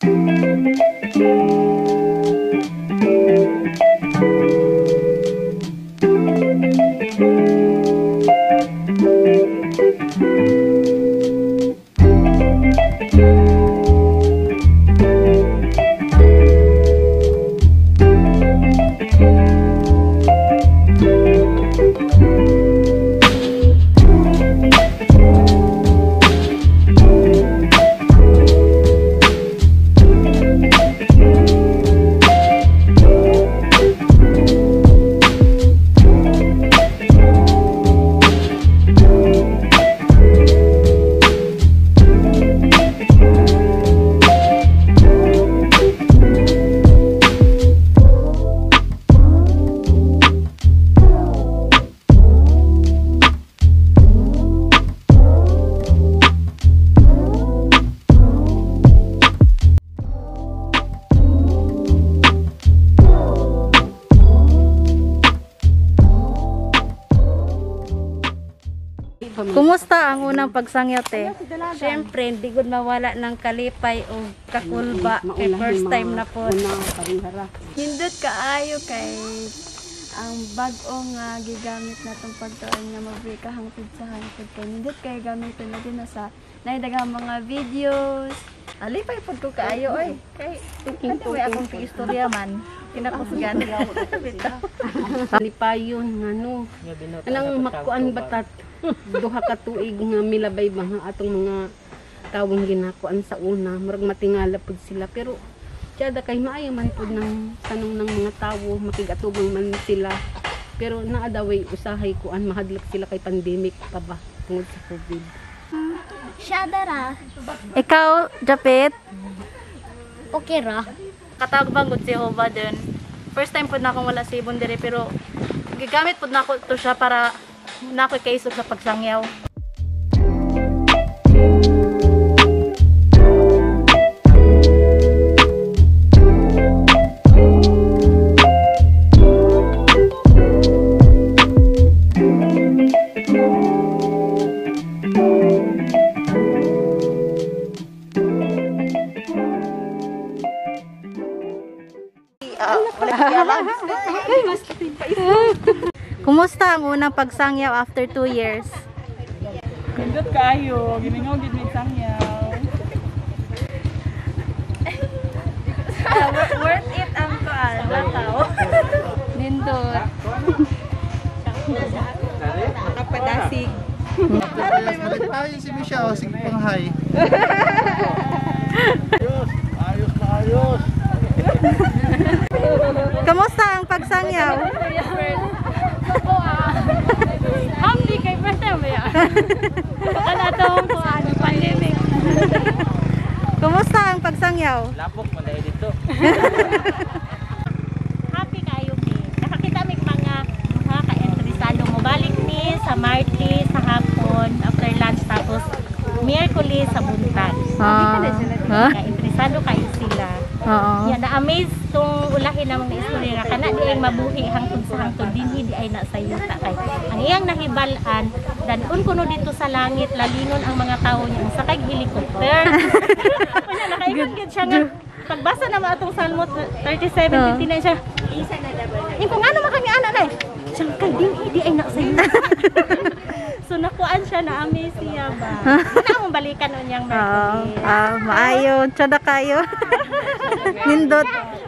Kumusta ang unang pagsangyaw, te? Siyempre, hindi ko mawala ng kalipay o kakulba. Kay first time na po. Hindot kaayo kay ang bag-o nga gigamit na itong pagtuon nga magbika hangtod sa hangtod. Kay hindot kay gamit na din na sa naidagang mga videos. Alipay po ko kaayo, oy. Kay ano may akong istorya man. Kinakusgan. Lipayon nga no. Anang makuan batat. Duha ka tuig nga milabay ba nga atong mga tawong ginakuan sa una. Murag matingala pud sila. Pero tiyada kay maayo man pud ng tanong ng mga tawo. Makigatubang man sila. Pero naadaway usahay kuan mahadlok sila kay pandemic pa ba tungod sa COVID. Shadara. Ikaw, Japet? Okay ra. Katawag bang si Jehovah din. First time po na akong wala si Ibon dire, pero gigamit po na ako to siya para na ako kay sa pagsangyaw. Kumusta ang unang pagsangyaw after 2 years? Nindot kaayo, gimingaw gid mig sangyaw. Worth it ang kuan, lakaw. Nindot. Nakapadasig. Ayos si Misha, o sige pang hi. Ayos. Kumusta ang pagsangyaw? Happy kay first time ba yan? Wala tong kuan, pandemic. Kumusta ang pagsangyaw? Lapok mo dahil dito. Happy kayo mi. Nakakita mi mga ka-entrisado mo. Balik mi sa Martes sa hapon after lunch tapos Miyerkules sa buntag. Ka-entrisado kayo sila. Oo. Yan na-amaze tong ulahin namang istorya nga kana di ay mabuhi hangtod sa hangtod dinhi di ay nasa yuta kay ang iyang nahibalan danon kuno dito sa langit lalingon ang mga tawo niya sa kay helicopter. Kanya nakaingon gid siya nga pagbasa na atong Salmo 37:59 siya. Isa na daban. Kung ano makami ana nay. Siyang kay dinhi di ay nasa yuta. So nakuan siya na amaze siya ba. Na among balikan unyang Mercury. Maayo, tsada kayo. Nindot.